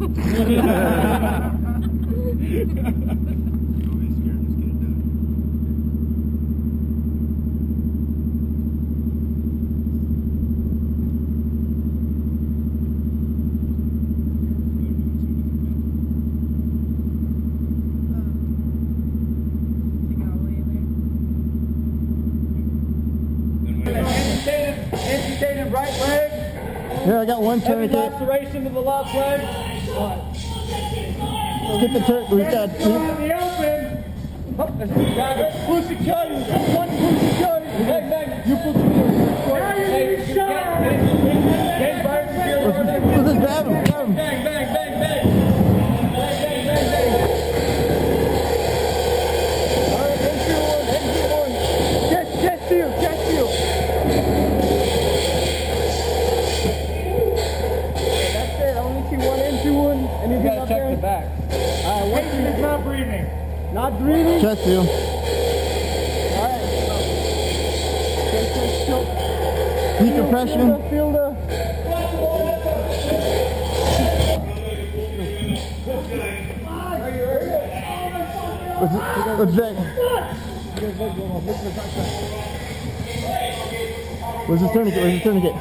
Amputated right leg. Here, I got one tourniquet. Laceration to the left leg. Skip the turn. We've got Out in the open. Pussy kill you. One pussy kill you. Hey, man, you pussy kill you. Now you're getting shot. Let's just grab him. Grab him. Bang, bang, bang, bang. Bang, bang, bang, bang. All right, entry one. Chest field. That's it. I only see one entry one. Anything up there? You gotta check the back. All right, patient is not breathing. Not breathing? Chest field. All right. Decompression. Feel the. What's that? Where's the tourniquet?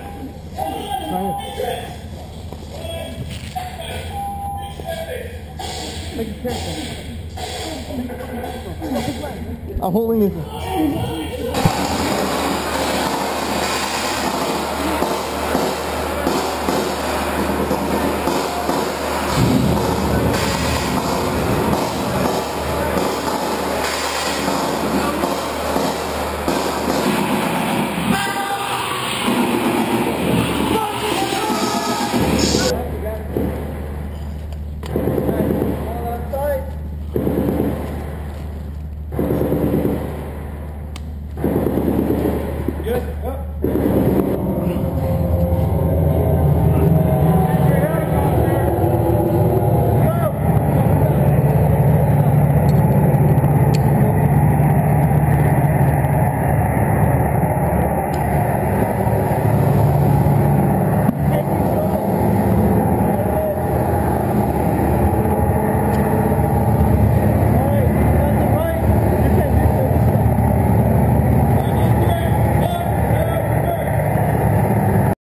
I'm holding this. Good.